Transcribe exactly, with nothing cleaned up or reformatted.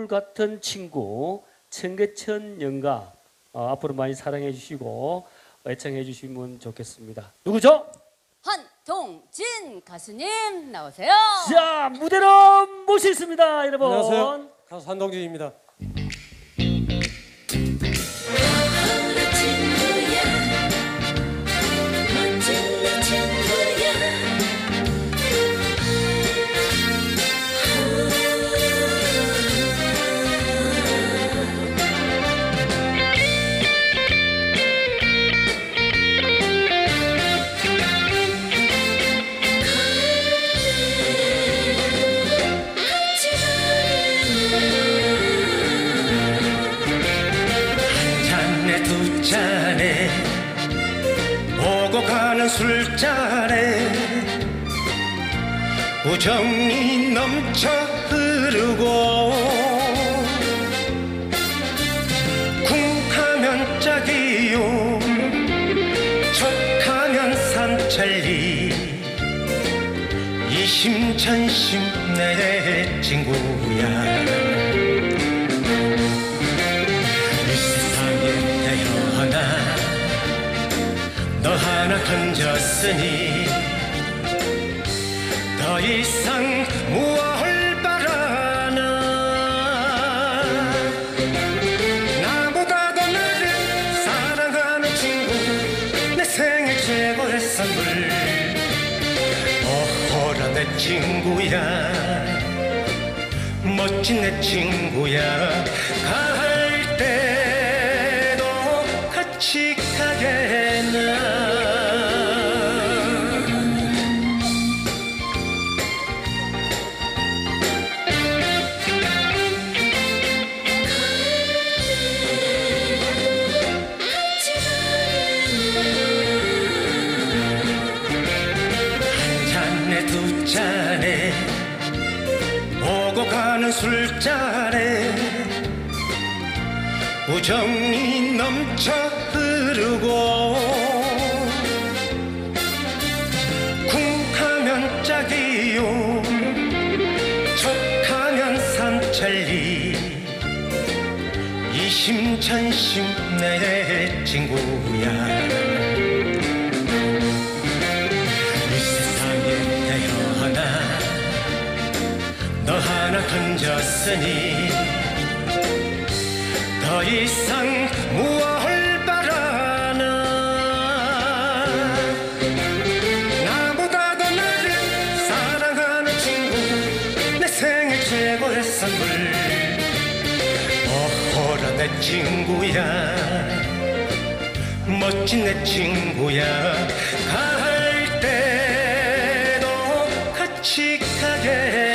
눈물 같은 친구 청계천 연가 어, 앞으로 많이 사랑해 주시고 애청해 주시면 좋겠습니다. 누구죠? 한동진 가수님 나오세요. 자, 무대로 모시겠습니다, 여러분. 안녕하세요. 가수 한동진입니다. 두 잔에 오고 가는 술잔에 우정이 넘쳐 흐르고 쿵하면 짝이요 척하면 삼천리 이심전심 내 친구야. 너 하나 건졌으니 더 이상 무얼 바라나. 나보다 더 나를 사랑하는 친구 내 생애 최고의 선물. 어허라 내 친구야 멋진 내 친구야. 갈 때도 같이 가겠나. 두 잔에 오고 가는 술잔에 우정이 넘쳐 흐르고 쿵하면 짝이요 척하면 삼천리 이심전심 내 친구야. 너 하나 건졌으니 더 이상 무얼 바라나. 나보다 더 나를 사랑하는 친구 내 생애 최고의 선물. 어허라 내 친구야 멋진 내 친구야. 갈 때도 같이 가게